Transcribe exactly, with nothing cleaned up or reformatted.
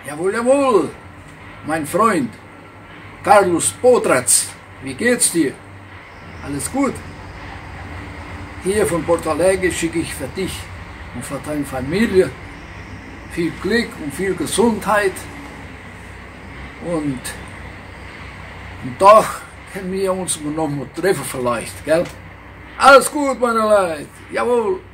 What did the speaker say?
Jawohl, jawohl, mein Freund, Carlos Potratz, wie geht's dir? Alles gut? Hier von Porto Alegre schicke ich für dich und für deine Familie viel Glück und viel Gesundheit und am Tag können wir uns noch mal treffen vielleicht, gell? Alles gut, meine Leute, jawohl.